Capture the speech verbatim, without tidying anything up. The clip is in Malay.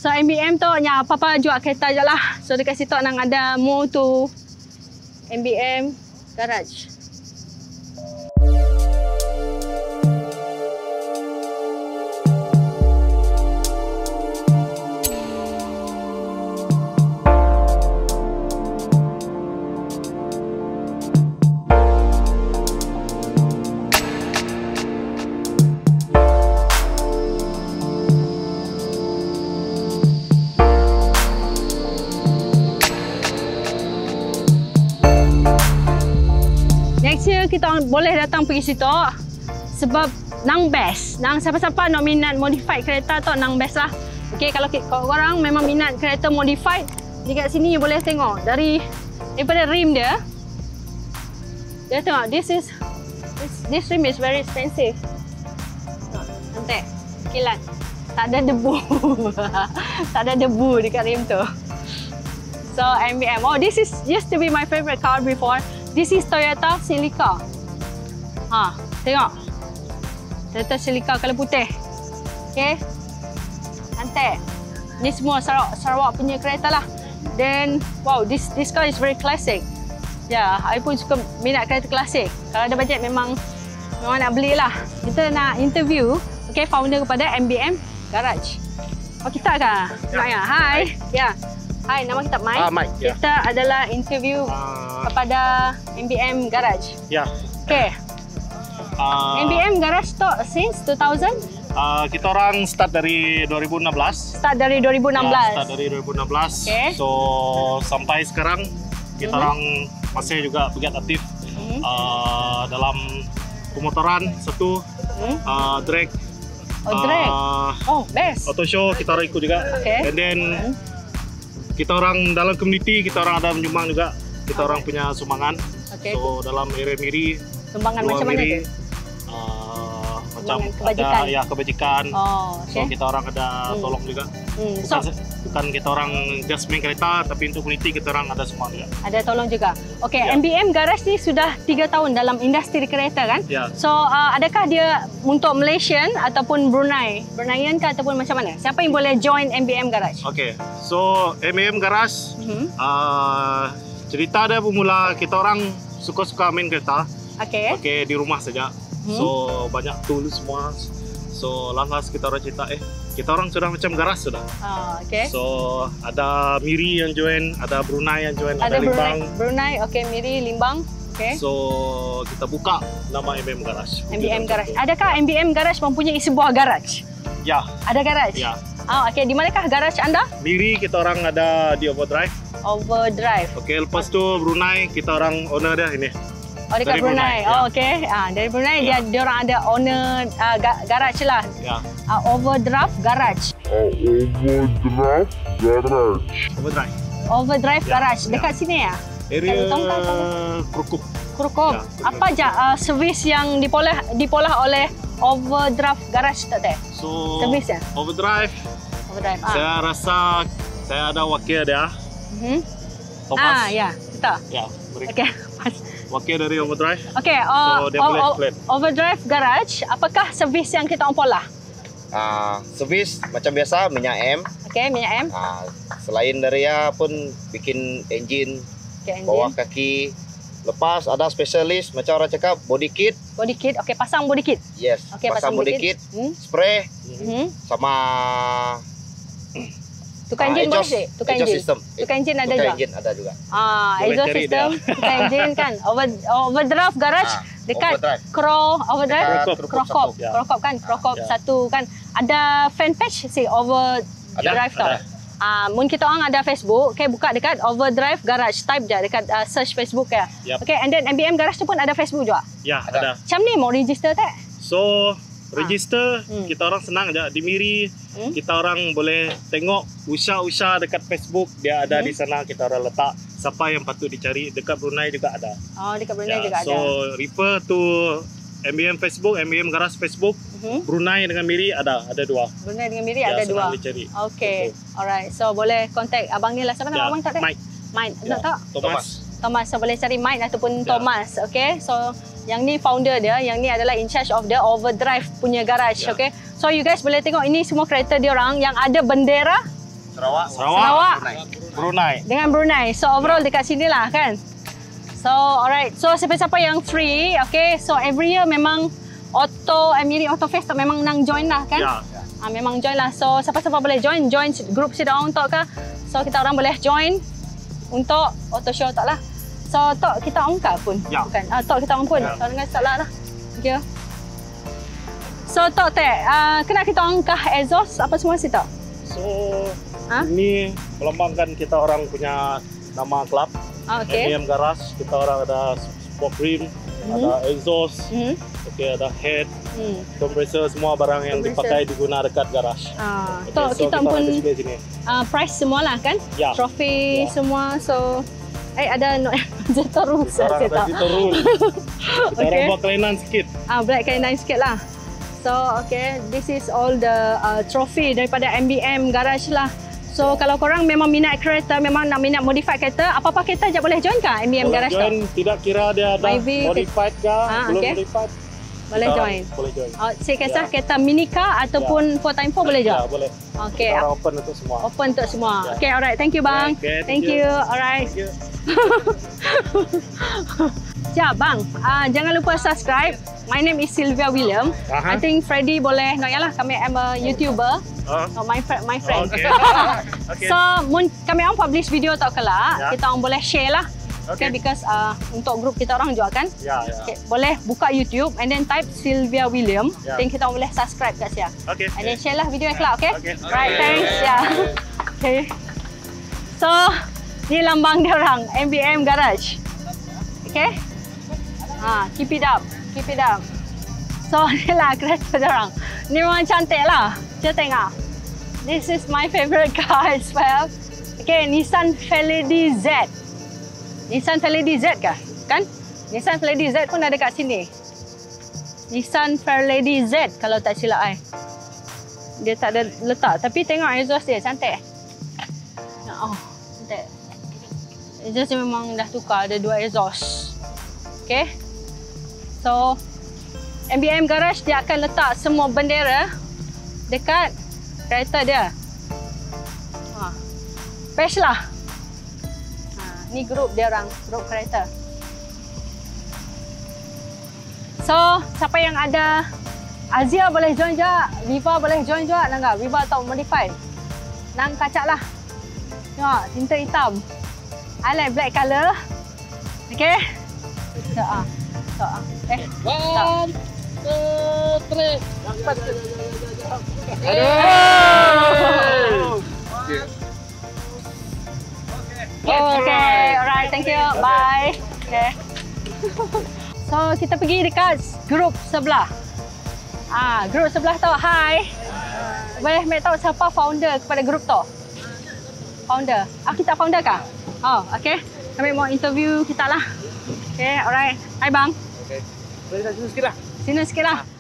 So M B M tu nya apa-apa jual kereta je lah. So dekat situ nang ada move to M B M garage. Next year kita boleh datang pergi situ sebab nang best. Nang siapa-siapa nak minat modified kereta tu nang best lah. Okey, kalau, kalau korang memang minat kereta modified, dekat sini boleh tengok dari daripada rim dia. Dia tengok, this is this, this rim is very expensive. Nanti kilat. Tak ada debu. Tak ada debu dekat rim tu. So M B M. Oh, this is used to be my favorite car before. This is Toyota Celica. Ha, tengok. Toyota Celica color putih. Okay. Cantik. Ni semua Sarawak, Sarawak punya kereta lah. Then, wow, this this car is very classic. Ya, yeah, I pun suka minat kereta klasik. Kalau ada bajet memang memang nak belilah. Kita nak interview, okay, founder kepada M B M Garage. Oh, kita kah? Ya. Hai. Ya. Hai, nama kita Mike. Ah, Mike. Yeah. Kita adalah interview uh, kepada M B M Garage. Ya. Yeah. Okay. Uh, M B M Garage tu since two thousand? Uh, kita orang start dari dua ribu enam belas. Start dari dua ribu enam belas. Ya, start dari dua ribu enam belas. Okay. So sampai sekarang kita mm-hmm. orang masih juga bergiat aktif mm-hmm. uh, dalam pemotoran satu, mm-hmm. uh, drag. Oh, drag. Uh, oh, best. Auto show kita orang ikut juga. Okay. And then mm-hmm. kita orang dalam komuniti, kita orang ada menyumbang juga. Kita okay. orang punya sumbangan. Okay. So dalam area MIRI, sumbangan macam mana tu? Uh, macam kebajikan. ada ya kebajikan. Oh, okay. So kita orang ada hmm. tolong juga. Hmm. Bukan, So, bukan kita orang just main kereta, tapi untuk komuniti kita orang ada semua juga. Ada tolong juga. Okey, ya. M B M Garage ni sudah tiga tahun dalam industri kereta kan? Ya. So, uh, adakah dia untuk Malaysian ataupun Brunei? Bruneian kah ataupun macam mana? Siapa yang boleh join M B M Garage? Okey. So, M B M Garage mm-hmm. uh, cerita dia bermula kita orang suka-suka main kereta. Okey. Okey, di rumah saja. Hmm. So banyak tool semua. So lantas kita orang cerita eh kita orang sudah macam garas sudah. Ah, okey. So ada MIRI yang join, ada Brunei yang join, ada, ada Brunei, Limbang. Brunei, okey, MIRI, Limbang. Okey. So kita buka nama M B M Garage. M B M Garage. Adakah M B M Garage mempunyai sebuah garage? Ya. Ada garage? Ya. Ah, okey. Di manakah garage anda? MIRI kita orang ada di Overdrive. Overdrive. Okey, lepas tu Brunei kita orang owner dia ini. Oh, dekat dari Brunei. Brunei. Oh, Ya. okey. Ah, dari Brunei Ya. dia dia orang ada owner uh, garage lah. Ya. Uh, Overdrive Garage. Oh, Overdrive Garage. Overdrive. Overdrive Ya. Garage. Ya. Dekat sini ya? Area Tongkang, Krukuk. Krukuk. Ya, Krukuk. Apa je uh, servis yang dipolah dipolah oleh Overdrive Garage tak teh? So Servis ya? Overdrive. Overdrive. Ah. Saya rasa saya ada wakil dia. Mhm. Thomas. Ah, ya, kita. Ya, beri. Okey. Wakil dari Overdrive. Okey, uh, So, dia boleh explain. Overdrive Garage, apakah servis yang kita polah? Uh, servis macam biasa minyak M. Okey, minyak M. Uh, selain dari ya pun bikin engine, Okay, bawah kaki. Lepas ada spesialis macam orang cakap body kit. Body kit. Okey, pasang body kit. Yes, Okey, pasang, pasang body body kit, kit. Hmm. spray Mhm. sama Tukar uh, enjin boleh exhaust, sih? Tukar exhaust enjin. system. Tukar enjin ada Tukar juga. engine ada juga. Ah, Boleh exhaust cari system, tukar enjin kan. Over Overdrive Garage Ah, dekat Overdrive. Crow Overdrive Dekat Krokop. Krokop, satu. Ya. Krokop kan, Krokop Ya. satu kan. Ada fan page si Overdrive tu. ada. Ah, mun kita orang ada Facebook, okay, buka dekat Overdrive Garage, type je dekat uh, search Facebook ya. Yep. Okay, and then M B M Garage tu pun ada Facebook juga. Ya, Ada. ada. Macam ni mau register tak? So, register Hmm. kita orang senang aja di MIRI. Hmm. Kita orang boleh tengok usaha-usaha dekat Facebook, dia ada Hmm. di sana, kita orang letak siapa yang patut dicari. Dekat Brunei juga ada. Oh, dekat Brunei Ya, juga so, ada. refer to M B M Facebook, M B M Garage Facebook. Mhm. Brunei dengan MIRI ada, ada dua. Brunei dengan MIRI Ya, ada senang dua. dicari. Okay, alright. So boleh contact abang ni lah. Siapa nama Ya, abang tak ada? Mike. Mike. Ya. Nak tak? Thomas. Thomas. So boleh cari Mike ataupun Ya. Thomas. Okay. So yang ni founder dia, yang ni adalah in charge of the Overdrive punya garage. Ya. Okay. So you guys boleh tengok ini semua kereta dia orang yang ada bendera Sarawak. Sarawak. Sarawak. Brunei. Dengan Brunei. So overall dekat sini lah kan. So alright. So siapa-siapa yang free, okay. So every year memang auto MIRI Auto Fest tu memang nang join lah kan. Ya. Ah, memang join lah. So siapa-siapa boleh join, join group kita orang tok ke. So kita orang boleh join untuk auto show tak lah. So tok kita orang ke pun. Ya. Bukan. Ah, tok kita orang pun. Ya. So dengan salah lah. Okay. So tok teh, uh, kena kita orang kah exhaust apa semua sih tok? So Ha? ini melambangkan kita orang punya nama klub. Ah, M okay. I M Garage. Kita orang ada sport rim, Mhm. ada exhaust, Hmm. okay, ada head, Hmm. compressor, semua barang yang Compressor. dipakai diguna dekat garage. Ah, Okay, tok so kita orang pun display sini. uh, price semua lah kan? Ya. Trofi Ya. semua. So eh ada no jatuh rules Kita orang saya ada tak. Zito Rule. Kita orang Okay. buat kelainan sikit. Ah, black canine sikit lah. So, okay, this is all the uh, trophy daripada M B M Garage lah. So, kalau korang memang minat kereta, memang nak minat modify kereta, apa-apa kereta je boleh join ke M B M Boleh Garage join, tu? tidak kira dia ada Maybe modified ke, Ah, belum okay. modified. Boleh kita join. Boleh join. Oh, saya kisah Ya. kereta mini car ataupun four time four boleh Ya, join? boleh. Okay, Kita orang open untuk semua. open untuk semua. Ya. Okay, alright. Thank you bang. Okay, thank, thank you. you. Alright. Thank you. Siap bang, uh, jangan lupa subscribe. My name is Sylvia William. I Aha. think Freddy boleh, no yalah, kami am a YouTuber. Ah. Oh, my friend, my friend. Okay. Okay. So, mun, kami orang publish video tak kelak, Ya. kita orang boleh share lah. Okay, Okay. because uh, untuk group kita orang juga kan. Ya, ya. Okay, boleh buka YouTube and then type Sylvia William. Ya. Then kita orang boleh subscribe kat siya. Okay. And then share lah video yang kelak, okay? Okay. Right, Okay. thanks. Yeah. Okay. So, ni lambang dia orang, M B M Garage. Okay? Ha, keep it up. Keep it up. So, ni lah kereta dia orang. Ni memang cantik lah. Kita tengok. This is my favorite car as well. Okay, Nissan Fairlady Z. Nissan Fairlady Z kah? Kan? Nissan Fairlady Z pun ada kat sini. Nissan Fairlady Z kalau tak silap I. Dia tak ada letak. Tapi tengok exhaust dia, cantik. Oh, cantik. Exhaust dia memang dah tukar, ada dua exhaust. Okay. So, M B M Garage dia akan letak semua bendera dekat kereta dia. Ha. Best lah. Ha, ni grup dia orang, grup kereta. So, siapa yang ada Azia boleh join je, Viva boleh join juga, nak Viva atau modify. Nang kacak lah. Tengok, tinta hitam. I like black colour. Okay. So, ah. So, ah. Eh. One, two, three. Aduh. Okay, alright, thank you. Bye. Okay. So, kita pergi dekat grup sebelah. Ah, grup sebelah tu, hi. Boleh make tahu siapa founder kepada grup tu? Founder. Ah, kita founder kah? Oh, okay. Kami mau interview kita lah. Okay, alright. Hai bang. Boleh tak sini sikit lah? Sini sikit lah.